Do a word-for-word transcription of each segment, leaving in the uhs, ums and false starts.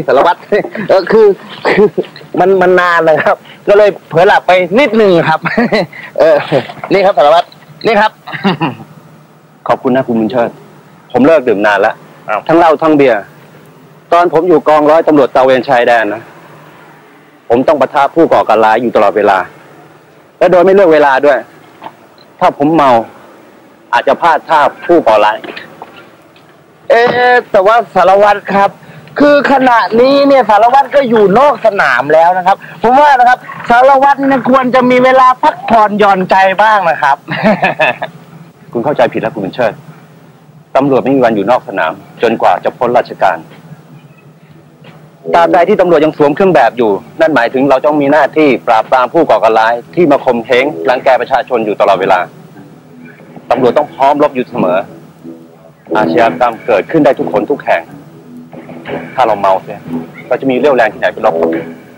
สารวัตรเออคือคือมันมันนานนะครับก็เลยเผลอหลับไปนิดนึงครับเออนี่ครับสารวัตรนี่ครับขอบคุณนะคุณบุญเชิดผมเลิกดื่มนานแล้วทั้งเหล้าทั้งเบียร์ตอนผมอยู่กองร้อยตำรวจตระเวนชายแดนนะผมต้องปะทะผู้ก่อการร้ายอยู่ตลอดเวลาและโดยไม่เลือกเวลาด้วยถ้าผมเมาอาจจะพลาดท่าผู้ก่อร้ายเอ๊ะแต่ว่าสารวัตรครับคือขณะนี้เนี่ยสารวัตรก็อยู่นอกสนามแล้วนะครับผมว่านะครับสารวัตรเนี่ยควรจะมีเวลาพักผ่อนหย่อนใจบ้างนะครับ คุณเข้าใจผิดแล้วคุณบุญเชิดตำรวจไม่มีวันอยู่นอกสนามจนกว่าจะพ้นราชการตราบใดที่ตำรวจยังสวมเครื่องแบบอยู่นั่นหมายถึงเราต้องมีหน้าที่ปราบปรามผู้ก่อการร้ายที่มาข่มเหงรังแกประชาชนอยู่ตลอดเวลาตำรวจต้องพร้อมรบอยู่เสมออาชญากรรมเกิดขึ้นได้ทุกคนทุกแห่งถ้าเราเมาเสียเราจะมีเรี่ยวแรงที่ไหนไปรบกับ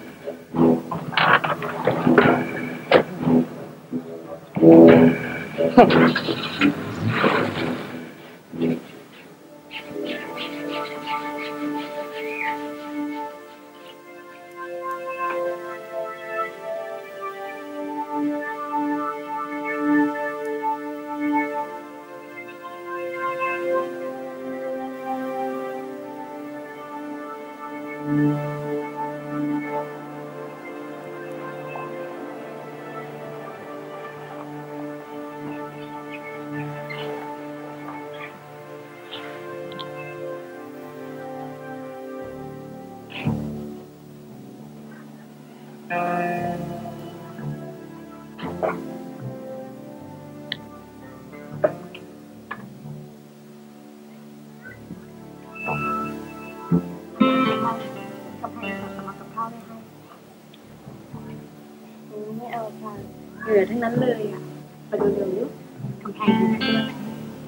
เหลือทั้งนั้นเลยอ่ะไปดูเร็วๆลูกกำแพงอยู่ที่นั่น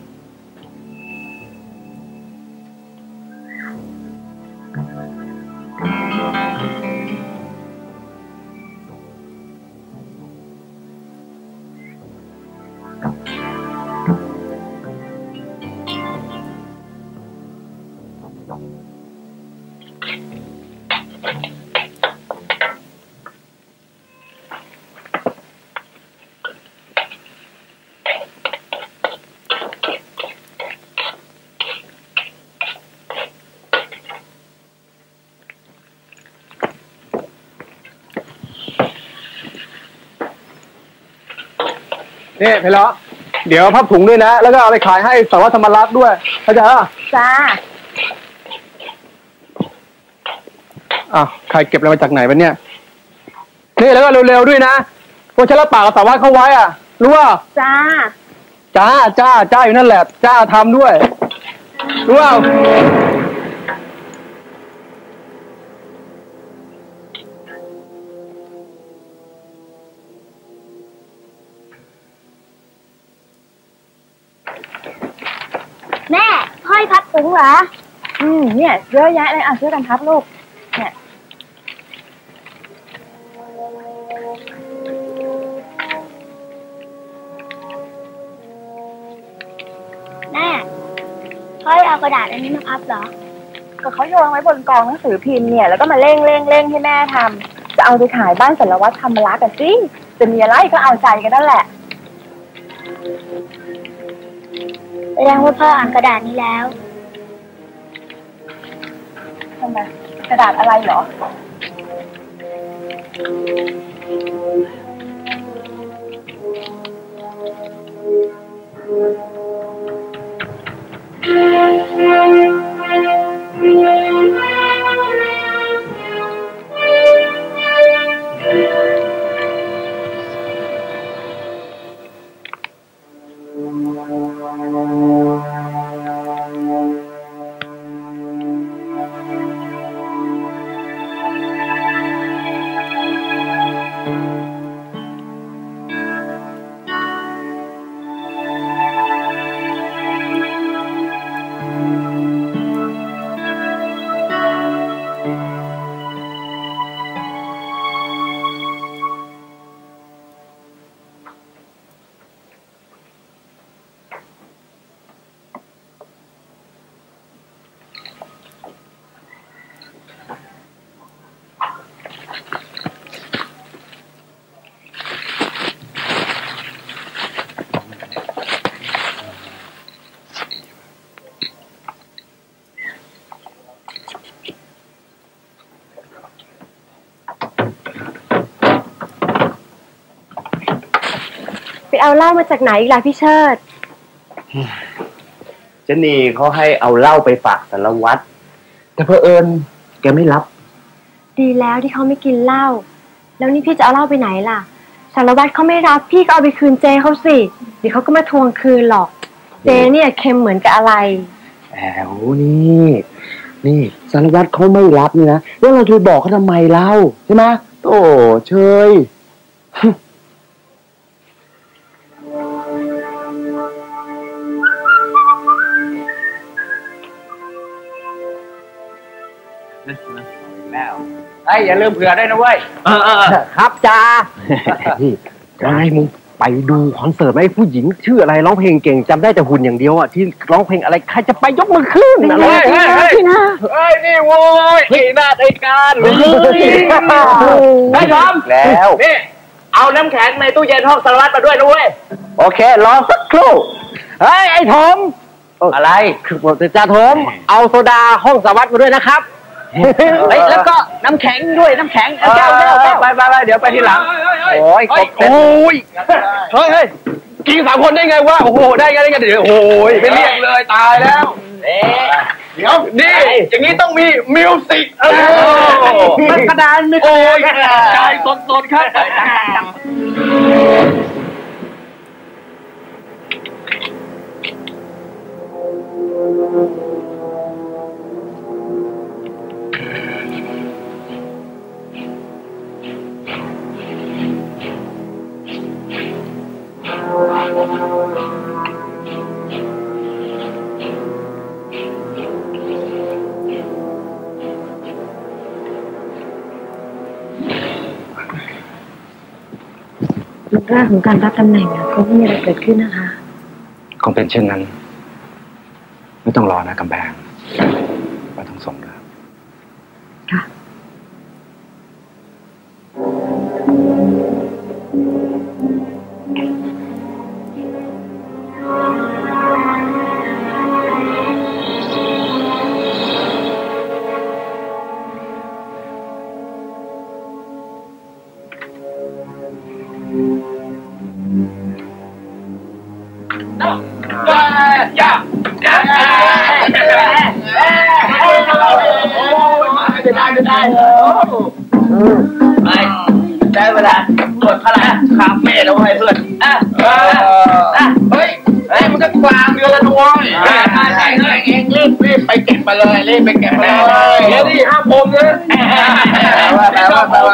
นี่เพลาะเดี๋ยวพับถุงด้วยนะแล้วก็เอาไปขายให้สารวัตรธรรมรักษ์ด้วยเข้าใจป่ะจ้าอ้าวใครเก็บอะไรมาจากไหนวะเนี่ยนี่แล้วก็เร็วๆด้วยนะพวกฉันรับปากกับสารวัตรเขาไว้อ่ะรู้ป่ะจ้าจ้าจ้าจ้าอยู่นั่นแหละจ้าทำด้วยรู้ป่ะแม่ห้อยพับถุงเหรออืมเนี่ยเยอะแยะเลยอ่ะช่วยกันพับลูกเนี่ยแม่ห้อยเอากระดาษอันนี้มาพับเหรอก็เขาโยนไว้บนกองหนังสือพิมพ์เนี่ยแล้วก็มาเร่งเร่งเร่งให้แม่ทำจะเอาไปขายบ้านสารวัตรธรรมรักษ์กันสิจะมีอะไรก็เอาใจกันนั่นแหละแสดงว่าพ่ออ่านกระดาษนี้แล้วทำไมกระดาษอะไรเหรอไปเอาเหล้ามาจากไหนอีกล่ะพี่เชิดเจนีเขาให้เอาเหล้าไปฝากสารวัตรแต่เผอิญแกไม่รับดีแล้วที่เขาไม่กินเหล้าแล้วนี่พี่จะเอาเหล้าไปไหนล่ะสารวัตรเขาไม่รับพี่ก็เอาไปคืนเจเขาสิเดี๋ยวเขาก็มาทวงคืนหรอกเจเนี่ยเค็มเหมือนกับอะไรแอวนี่นี่สารวัตรเขาไม่รับนี่นะแล้วเราจะบอกเขาทำไมเล่าใช่ไหมโอ้เชยแล้วไอ้อย่าลืมเผื่อได้นะเว้ยเออครับจ้านี่ว่าไงมึงไปดูคอนเสิร์ตไหมผู้หญิงชื่ออะไรร้องเพลงเก่งจำได้แต่หุ่นอย่างเดียวอ่ะที่ร้องเพลงอะไรใครจะไปยกมือขึ้นอะไรพี่นะเฮ้ยนี่โว้ยที่หน้าไอ้การเลยได้พร้อมแล้วนี่เอาน้ำแข็งในตู้เย็นห้องสารวัตรมาด้วยนะเว้ยโอเครอสักครู่เฮ้ยไอ้ทอมอะไรคือผมจะทอมเอาโซดาห้องสารวัตรมาด้วยนะครับเฮ้ยแล้วก็น้ำแข็งด้วยน้ำแข็งแก้วแก้วแก้วไปไปไปเดี๋ยวไปทีหลังโอ้ยโอ้ยเฮ้ยเฮ้ยกินสามคนได้ไงวะโอ้โหได้ไงได้ไงเดี๋ยวโอ้ยไม่เรียกเลยตายแล้วเดี๋ยวนี่อย่างนี้ต้องมีมิวสิกมันกระดานไม่โอ้ยใจสดสดครับรูปร่างของการรับตำแหน่งก็ไม่มีอะไรเกิดขึ้นนะคะคงเป็นเช่นนั้นไม่ต้องรอนะกำแพงไม่ต้องส่งแล้วค่ะอย่าอย่าจะได้จะได้ไปได้เวลาตรวจพละคาเฟ่แล้วให้เพื่อนอ่ะอ่ะเฮ้ยเฮ้ยมันก็กลางเดือนแล้วด้วยใช่ใช่เฮ้ยเองรีบรีบไปเก็บมาเลยรีบไปเก็บมาเลยเดี๋ยวดิห้ามผมนะว่าแต่ว่าแต่ว่า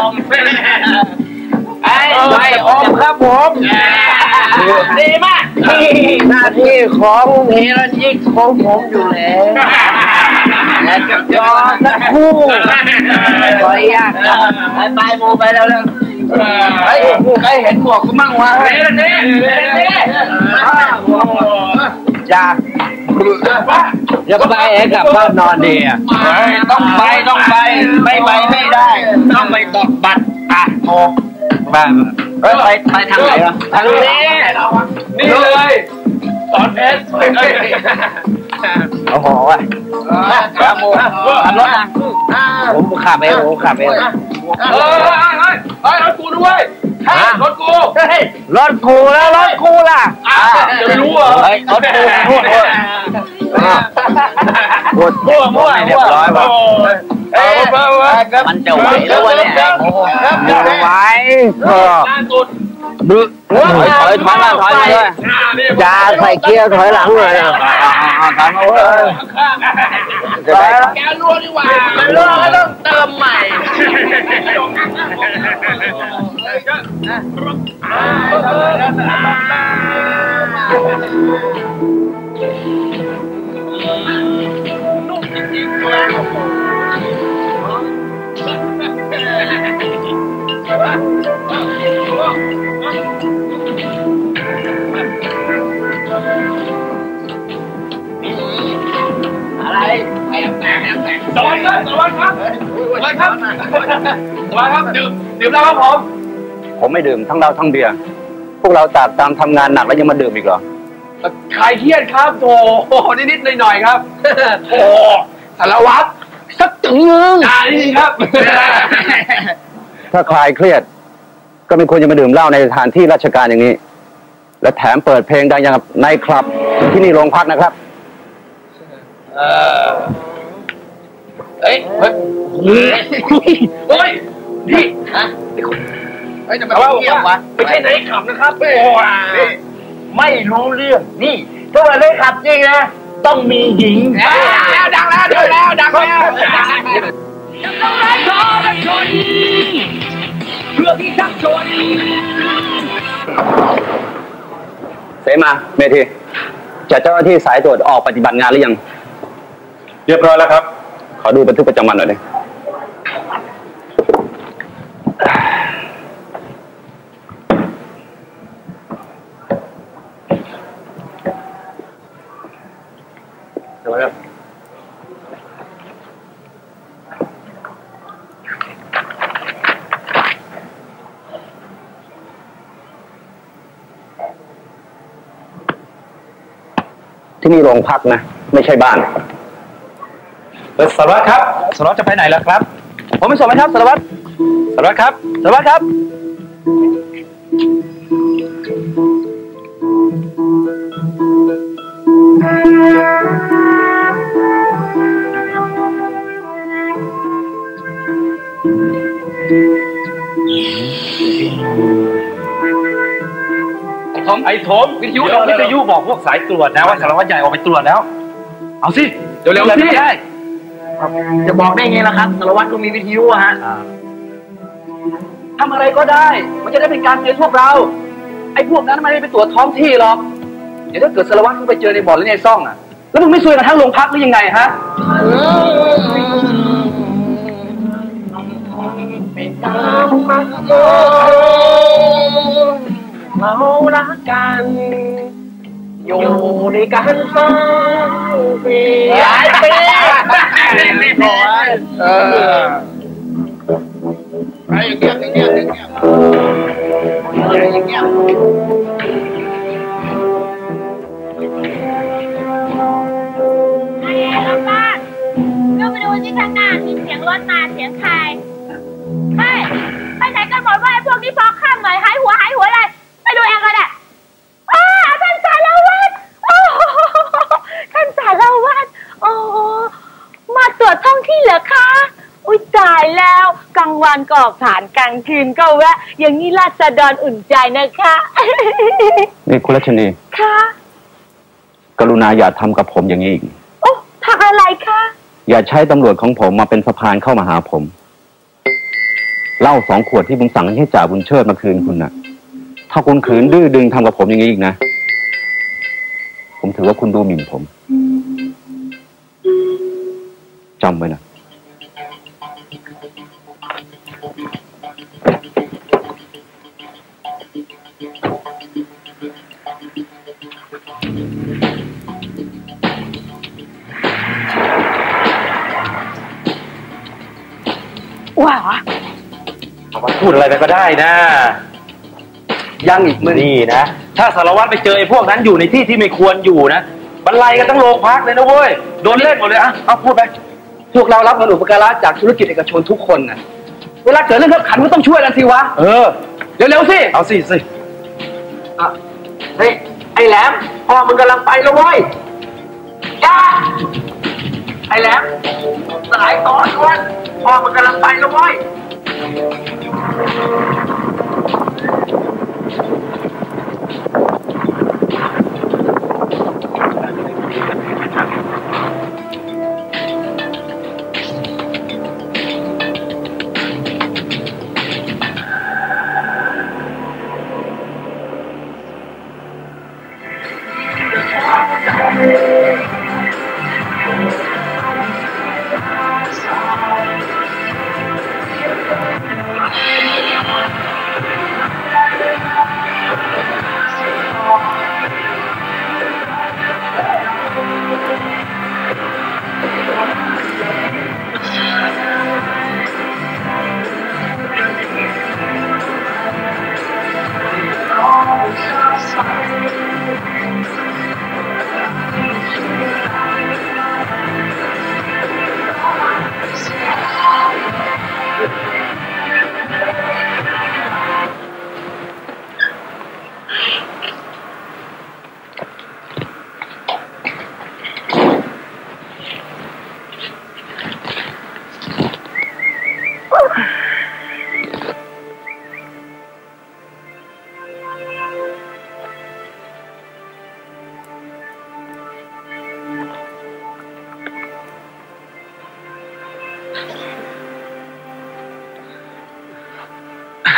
ไอ้ไม่อมครับผมดีมากหน้าที่ของเฮโรยิกของผมอยู่แล้วและกับจอสักคู่ขออนุญาตไปไปมูไปแล้วแล้วไอ้ใครเห็นหมวกกูมั่งวะเฮ้ยนี่นี่จ้าอย่าไปให้กลับบ้านนอนดีอ่ะต้องไปต้องไปไม่ไปไม่ได้ต้องไปตอกบัตรอ่ะโอ้บ้านไปไปทางไหนวะทางนี้นี่เลยสอนเพชรโอ้โหว่ะขับรถผมขับเองผมขับเองเฮ้ยเฮ้ยรถกูด้วยรถกูรถกูแล้วรถกูล่ะจะรู้เหรอรถกูพูดพูดพูดมั่วเรียบร้อยป่ะมันจะไหวแล้ววะเนี่ยจะไหวบึ้งถอยถอยถอยมาถอยมาเลยจะใส่เกียร์ถอยหลังเลยอ่ะถอยมาเว้ยแกรั่วดีกว่ารั่วก็ต้องเติมใหม่นุ่มจริงๆเลยอะไรไอ้แตกไอ้แตกสวัสดีครับสวัสดีครับสวัสดีครับสวัสดีครับดื่มดื่มแล้วครับผมผมไม่ดื่มทั้งเราทั้งเบียร์พวกเราตากตามทำงานหนักแล้วยังมาดื่มอีกเหรอคลายเครียดครับโถนิดๆหน่อยๆครับโอ้สารวัตรสักถึงนึงอ่านี่ครับถ้าคลายเครียดก็ไม่ควรจะมาดื่มเหล้าในสถานที่ราชการอย่างนี้และแถมเปิดเพลงดังอย่างกับในคลับที่นี่โรงพักนะครับเออเอ้ยเฮ้ยเฮ้ยพี่ฮะเฮ้ยจะมาเงียบวะไม่ใช่ในคลับนะครับโอ้ยไม่รู้เรื่องนี่ถ้าว่าในคลับจริงนะต้องมีหญิงแล้วดังแล้วดังแล้วดังแล้วต้องไล่ขอประชนเพื่อที่ทักชนเสมาเมธีจัดเจ้าหน้าที่สายตรวจออกปฏิบัติงานหรือยังเรียบร้อยแล้วครับขอดูบันทึกประจำวันหน่อยดิเดี๋ยวครับที่นี่โรงพักนะไม่ใช่บ้านสารวัตรครับสารวัตรจะไปไหนล่ะครับผมไม่ส่งไหมครับสารวัตรสารวัตรครับสารวัตรครับทอมไอ้โถมวิทยุวิทยุบอกพวกสายตรวจนะว่าสารวัตรใหญ่ออกไปตรวจแล้วเอาสิเร็วๆสิได้จะบอกได้ไงล่ะครับสารวัตรก็มีวิทยุอะฮะทำอะไรก็ได้มันจะได้เป็นการเตือนพวกเราไอ้พวกนั้นมันไม่ได้ไปตรวจท้องที่หรอกเดี๋ยวถ้าเกิดสารวัตรเขาไปเจอในบ่อนหรือในซ่องอะแล้วมึงไม่ช่วยกันทั้งโรงพักหรือยังไงฮะเป็นตามมาโลเรารักกันอยู่ในกันสองปีหลายปีรีบร้อยเออไปอย่างเงี้ยอย่างเงี้ยอย่างเงี้ยอย่างเงี้ยไอ้ลูกบ้านเราไปดูที่ข้างหน้ามีเสียงรถมาเสียงใครเฮ้ยไปไหนกันหมดว่าไอ้พวกนี้พอข้ามหน่อยหายหัวหายหัวอะไรไปดูเองก็ได้อ้าท่านสารวัตรโอ้ท่านสารวัตรโอ้มาตรวจท้องที่เหรอคะอุ้ยตายแล้วกลางวันก็ออกผ่านกลางคืนก็แวะอย่างนี้ราษฎรอุ่นใจนะคะนี่คุณรัชนีค่ะกรุณาอย่าทำกับผมอย่างนี้อีกโอ้ทำอะไรคะอย่าใช้ตำรวจของผมมาเป็นสะพานเข้ามาหาผมเหล้าสองขวดที่ผมสั่งให้จ่าบุญเชิดมาคืนคุณน่ะถ้าคุณขืนดื้อดึงทำกับผมอย่างนี้อีกนะผมถือว่าคุณดูหมิ่นผมจำไว้นะว้าพูดอะไรไปก็ได้นะยังอีกมือนี่นะถ้าสารวัตรไปเจอไอ้พวกนั้นอยู่ในที่ที่ไม่ควรอยู่นะบรรลัยกันทั้งโรงพักเลยนะเว้ยโดนเล่นหมดเลยอ่ะเอาพูดไปพวกเรารับเงินอุปการะจากธุรกิจเอกชนทุกคนนะเวลาเกิดเรื่องขับขันก็ต้องช่วยกันสิวะเออเร็วๆสิเอาสิสิอ่ะเฮ้ยไอ้แหลมพ่อมึงกำลังไปแล้วเว้ยจ้าไอ้แหลมสลายต่อด้วยพ่อมึงกำลังไปแล้วเว้ย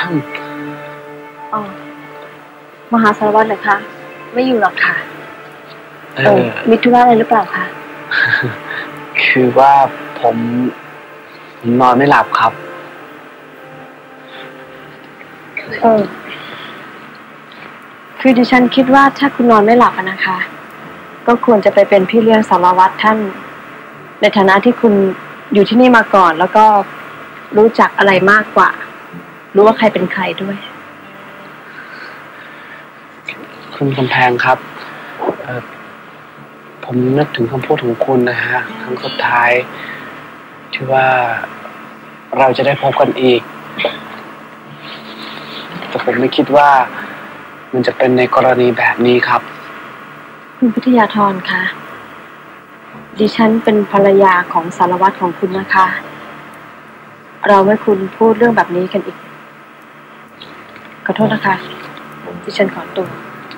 อ๋อมาหาสารวัตรเหรอคะไม่อยู่หรอกค่ะเออมีธุระอะไรหรือเปล่าคะคือว่าผมผมนอนไม่หลับครับเออคือดิฉันคิดว่าถ้าคุณนอนไม่หลับนะคะก็ควรจะไปเป็นพี่เลี้ยงสารวัตรท่านในฐานะที่คุณอยู่ที่นี่มาก่อนแล้วก็รู้จักอะไรมากกว่ารู้ว่าใครเป็นใครด้วยคุณกำแพงครับเอ่อผมนึกถึงคำพูดของคุณนะฮะครั้งสุดท้ายที่ว่าเราจะได้พบกันอีกแต่ผมไม่คิดว่ามันจะเป็นในกรณีแบบนี้ครับคุณพิทยาธรคะดิฉันเป็นภรรยาของสารวัตรของคุณนะคะเราไม่ควรพูดเรื่องแบบนี้กันอีกขอโทษนะคะดิฉันขอตัว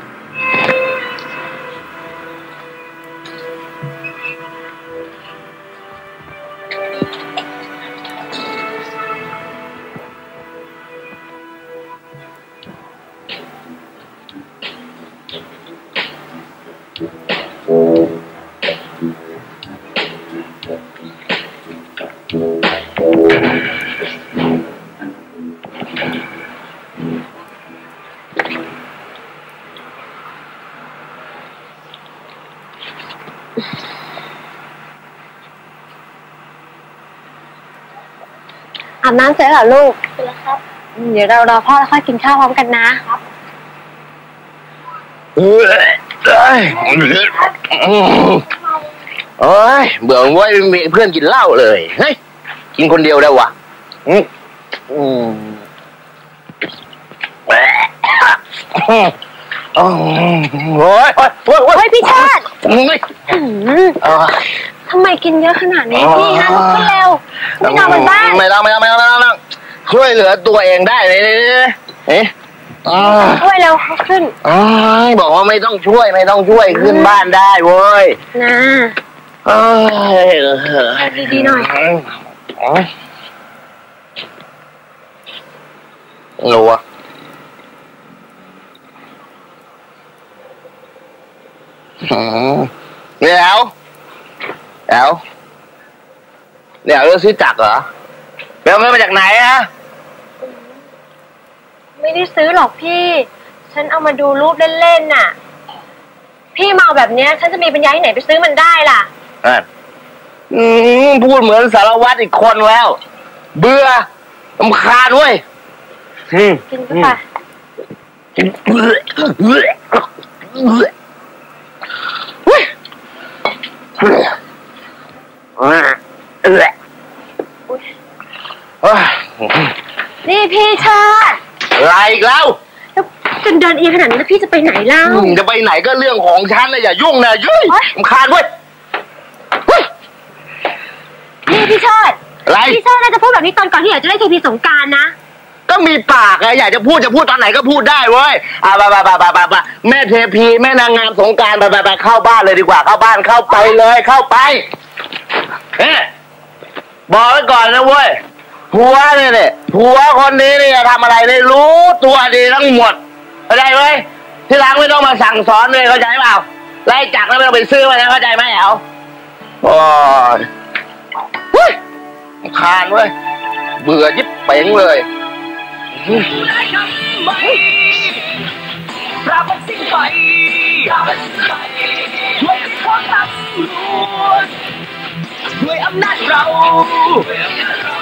อาบน้ำเสร็จแล้วลูกเสร็จแล้วครับเดี๋ยวเรารอพ่อแล้วค่อยกินข้าวพร้อมกันนะครับเอ้ยเอ้ยเอ้ยเบื่อว่ามีเพื่อนกินเหล้าเลยเฮ้ยกินคนเดียวได้วะอืมอืมแหมโอ้ยโอ้ยโอ้ยโอ้ยพี่ชาติทำไมกินเยอะขนาดนี้พี่ฮะลุกขึ้นเร็วไม่นอนบนบ้านไม่ต้องไม่ต้องไม่ต้องไม่ต้องช่วยเหลือตัวเองได้เลยเอ๊ะช่วยเร็วขึ้นบอกว่าไม่ต้องช่วยไม่ต้องช่วยขึ้นบ้านได้เว้ยนะดีๆหน่อยรู้อ่ะนี่แล้วแล้วเดี๋ยวเรื่องซื้อจักรเหรอไปเอาเงินมาจากไหนฮะไม่ได้ซื้อหรอกพี่ฉันเอามาดูรูปเล่นๆน่ะพี่เมาแบบเนี้ยฉันจะมีปัญญาที่ไหนไปซื้อมันได้ล่ะอืมพูดเหมือนสารวัตรอีกคนแล้วเบื่อรำคาญเว้ยกินก็ไปกินนี่พี่ชาติอะไรอีกแล้วแล้วจนเดินเอียงขนาดนี้แล้วพี่จะไปไหนเล่าจะไปไหนก็เรื่องของฉันนะอย่ายุ่งนะยุ่ยรำคาญเว้ยนี่พี่ชาติอะไรพี่ชาติน่าจะพูดแบบนี้ตอนก่อนที่อยากจะได้เทพีสงกรานต์นะก็มีปากไงอยากจะพูดจะพูดตอนไหนก็พูดได้เว้ยอ่าบาบาบาบาบาแม่เทพีแม่นางงามสงกรานต์บาบาบาเข้าบ้านเลยดีกว่าเข้าบ้านเข้าไปเลยเข้าไปเอ๊ะบอกไว้ก่อนนะเว้ยผัวเนี่ยเนี่ยผัวคนนี้เนี่ยทำอะไรเนี่ยรู้ตัวดีทั้งหมดเข้าใจไหมที่หลังไม่ต้องมาสั่งสอนเลยเข้าใจเปล่าไล่จักรแล้วไม่ต้องไปซื้อมาเข้าใจไหมแอลโอ้ยเฮ้ยคานเว้ยเบื่อยิบเป๋งเลยปราบมันสิ้นไปปราบมันสิ้นไปด้วยความตำรวจด้วยอำนาจเรา